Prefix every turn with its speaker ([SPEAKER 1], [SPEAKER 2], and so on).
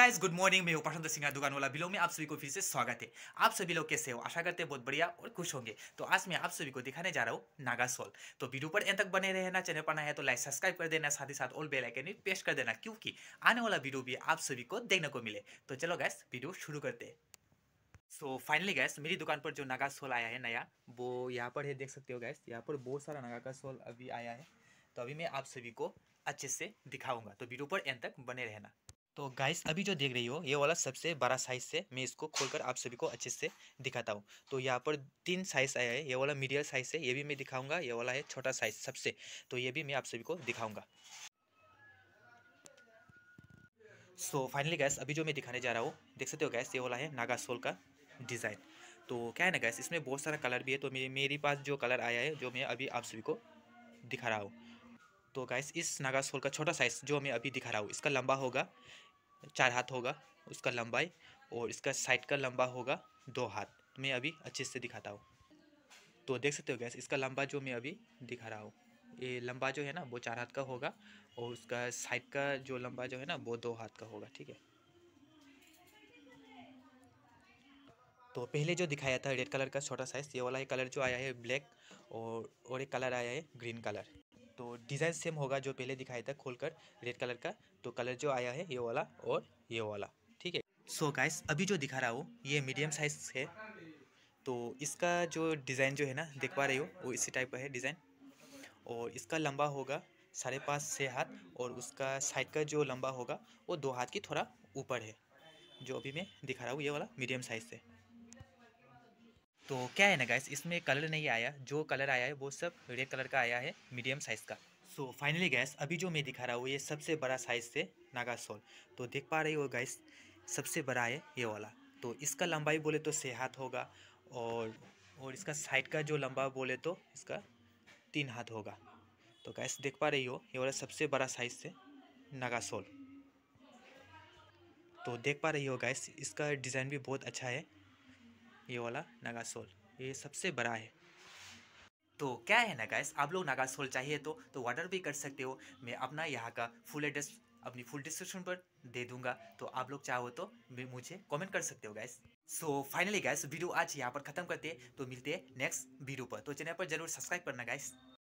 [SPEAKER 1] Guys, good morning. मैं उपासंत सिंह दुकान वाला बिलोंग में आप सभी को फिर से स्वागत है। आप सभी लोग कैसे हो? आशा करते हैं बहुत बढ़िया और खुश होंगे। तो आज मैं आप सभी को दिखाने जा रहा हूँ नागा सोल। तो वीडियो पर एंड तक बने रहना। चैनल पर नया है तो लाइक सब्सक्राइब कर देना, साथ ही साथ ऑल बेल आइकन भी प्रेस कर देना, क्योंकि आने वाला वीडियो भी आप सभी को देखने को मिले। तो चलो गाइस, वीडियो शुरू करते हैं। सो फाइनली गैस, मेरी दुकान पर जो नागा सोल आया है नया, वो यहाँ पर है, देख सकते हो गैस। यहाँ पर बहुत सारा नागा का सोल अभी आया है। तो अभी मैं आप सभी को अच्छे से दिखाऊंगा, तो वीडियो पर एंड तक बने रहना। तो गाइस, अभी जो देख रही हो ये वाला सबसे बड़ा साइज से मैं इसको खोलकर आप सभी को अच्छे से दिखाता हूँ। तो यहाँ पर 3 साइज आया है। ये वाला मीडियम साइज है, ये भी मैं दिखाऊंगा। ये वाला है छोटा साइज सबसे, तो ये भी मैं आप सभी को दिखाऊंगा। सो फाइनली गैस, अभी जो मैं दिखाने जा रहा हूँ, देख सकते हो गैस, ये वाला है नागा सोल का डिज़ाइन। तो क्या है ना गैस, इसमें बहुत सारा कलर भी है। तो मेरे पास जो कलर आया है, जो मैं अभी आप सभी को दिखा रहा हूँ। तो गैस, इस नागा सोल का छोटा साइज़ जो मैं अभी दिखा रहा हूँ, इसका लंबा होगा 4 हाथ होगा उसका लंबाई, और इसका साइड का लंबा होगा 2 हाथ। तो मैं अभी अच्छे से दिखाता हूँ। तो देख सकते हो गैस, इसका लंबा जो मैं अभी दिखा रहा हूँ, ये लंबा जो है ना वो 4 हाथ का होगा, और उसका साइड का जो लंबा जो है ना वो 2 हाथ का होगा, ठीक है। तो पहले जो दिखाया था रेड कलर का छोटा साइज़, ये वाला कलर जो आया है ब्लैक, और एक कलर आया है ग्रीन कलर। तो डिज़ाइन सेम होगा जो पहले दिखाया था खोलकर रेड कलर का। तो कलर जो आया है ये वाला और ये वाला, ठीक है। सो गाइस, अभी जो दिखा रहा हूँ ये मीडियम साइज़ है। तो इसका जो डिज़ाइन जो है ना, देख पा रही हो, वो इसी टाइप का है डिज़ाइन। और इसका लंबा होगा 5.5-6 हाथ, और उसका साइड का जो लंबा होगा वो 2 हाथ की थोड़ा ऊपर है, जो अभी मैं दिखा रहा हूँ ये वाला मीडियम साइज़ से। तो क्या है ना गाइस, इसमें कलर नहीं आया, जो कलर आया है वो सब रेड कलर का आया है मीडियम साइज़ का। सो फाइनली गैस, अभी जो मैं दिखा रहा हूँ ये सबसे बड़ा साइज़ से नागा सोल। तो देख पा रही हो गैस, सबसे बड़ा है ये वाला। तो इसका लंबाई बोले तो 6 हाथ होगा, और इसका साइड का जो लंबा बोले तो इसका 3 हाथ होगा। तो गैस, देख पा रही हो ये वाला सबसे बड़ा साइज़ से नागा सोल। तो देख पा रही हो गैस, इसका डिज़ाइन भी बहुत अच्छा है। ये वाला नागा सोल ये सबसे बड़ा है। तो क्या है ना गाइस, आप लोग नागा सोल चाहिए तो ऑर्डर भी कर सकते हो। मैं अपना यहाँ का फुल एड्रेस अपनी फुल डिस्क्रिप्शन पर दे दूंगा। तो आप लोग चाहो तो मुझे कमेंट कर सकते हो guys. So finally guys, video आज यहाँ पर खत्म करते हैं। तो मिलते हैं नेक्स्ट वीडियो पर। तो चैनल पर जरूर सब्सक्राइब करना गाइस।